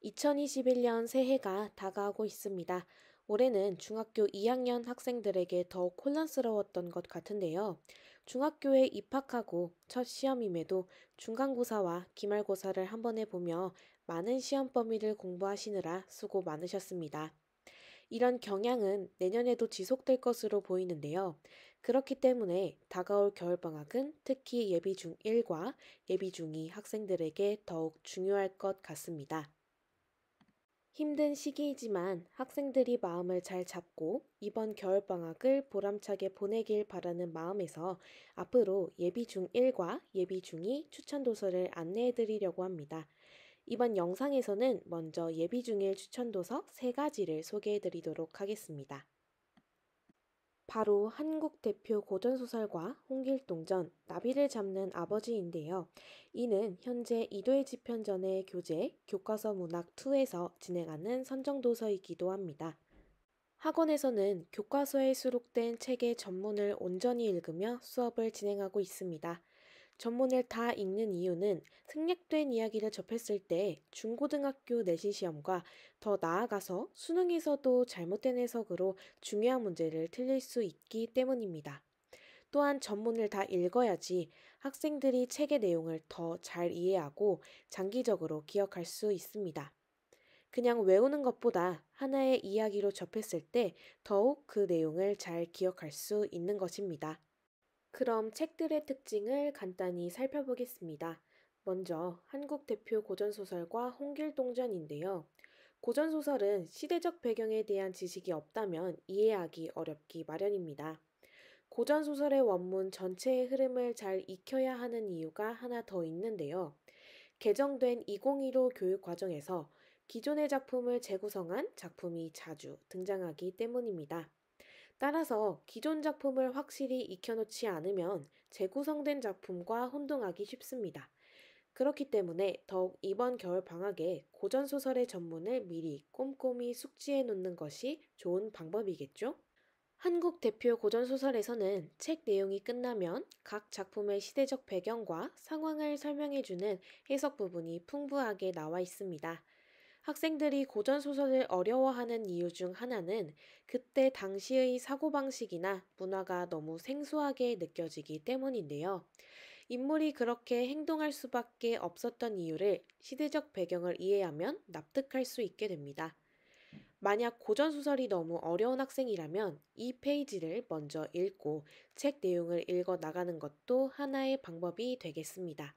2021년 새해가 다가오고 있습니다. 올해는 중학교 2학년 학생들에게 더욱 혼란스러웠던 것 같은데요. 중학교에 입학하고 첫 시험임에도 중간고사와 기말고사를 한 번에 보며 많은 시험 범위를 공부하시느라 수고 많으셨습니다. 이런 경향은 내년에도 지속될 것으로 보이는데요. 그렇기 때문에 다가올 겨울방학은 특히 예비 중1과 예비 중2 학생들에게 더욱 중요할 것 같습니다. 힘든 시기이지만 학생들이 마음을 잘 잡고 이번 겨울방학을 보람차게 보내길 바라는 마음에서 앞으로 예비 중1과 예비 중2 추천 도서를 안내해 드리려고 합니다. 이번 영상에서는 먼저 예비 중1 추천 도서 3가지를 소개해 드리도록 하겠습니다. 바로 한국 대표 고전소설가 홍길동전 나비를 잡는 아버지인데요. 이는 현재 이도해 집현전의 교재 교과서 문학 2에서 진행하는 선정도서이기도 합니다. 학원에서는 교과서에 수록된 책의 전문을 온전히 읽으며 수업을 진행하고 있습니다. 전문을 다 읽는 이유는 생략된 이야기를 접했을 때 중고등학교 내신 시험과 더 나아가서 수능에서도 잘못된 해석으로 중요한 문제를 틀릴 수 있기 때문입니다. 또한 전문을 다 읽어야지 학생들이 책의 내용을 더 잘 이해하고 장기적으로 기억할 수 있습니다. 그냥 외우는 것보다 하나의 이야기로 접했을 때 더욱 그 내용을 잘 기억할 수 있는 것입니다. 그럼 책들의 특징을 간단히 살펴보겠습니다. 먼저 한국 대표 고전소설가 홍길동전인데요. 고전소설은 시대적 배경에 대한 지식이 없다면 이해하기 어렵기 마련입니다. 고전소설의 원문 전체의 흐름을 잘 익혀야 하는 이유가 하나 더 있는데요. 개정된 2015 교육과정에서 기존의 작품을 재구성한 작품이 자주 등장하기 때문입니다. 따라서 기존 작품을 확실히 익혀놓지 않으면 재구성된 작품과 혼동하기 쉽습니다. 그렇기 때문에 더욱 이번 겨울 방학에 고전소설의 전문을 미리 꼼꼼히 숙지해 놓는 것이 좋은 방법이겠죠? 한국 대표 고전소설에서는 책 내용이 끝나면 각 작품의 시대적 배경과 상황을 설명해주는 해석 부분이 풍부하게 나와 있습니다. 학생들이 고전소설을 어려워하는 이유 중 하나는 그때 당시의 사고방식이나 문화가 너무 생소하게 느껴지기 때문인데요. 인물이 그렇게 행동할 수밖에 없었던 이유를 시대적 배경을 이해하면 납득할 수 있게 됩니다. 만약 고전소설이 너무 어려운 학생이라면 이 페이지를 먼저 읽고 책 내용을 읽어 나가는 것도 하나의 방법이 되겠습니다.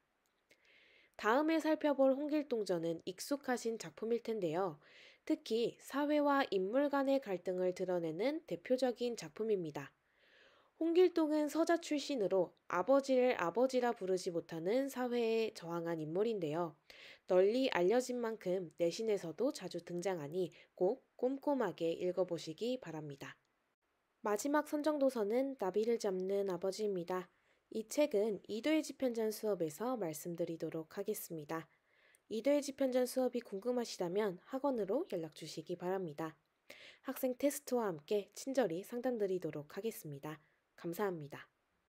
다음에 살펴볼 홍길동전은 익숙하신 작품일 텐데요. 특히 사회와 인물 간의 갈등을 드러내는 대표적인 작품입니다. 홍길동은 서자 출신으로 아버지를 아버지라 부르지 못하는 사회에 저항한 인물인데요. 널리 알려진 만큼 내신에서도 자주 등장하니 꼭 꼼꼼하게 읽어보시기 바랍니다. 마지막 선정도서는 나비를 잡는 아버지입니다. 이 책은 이도해 집현전 수업에서 말씀드리도록 하겠습니다. 이도해 집현전 수업이 궁금하시다면 학원으로 연락 주시기 바랍니다. 학생 테스트와 함께 친절히 상담드리도록 하겠습니다. 감사합니다.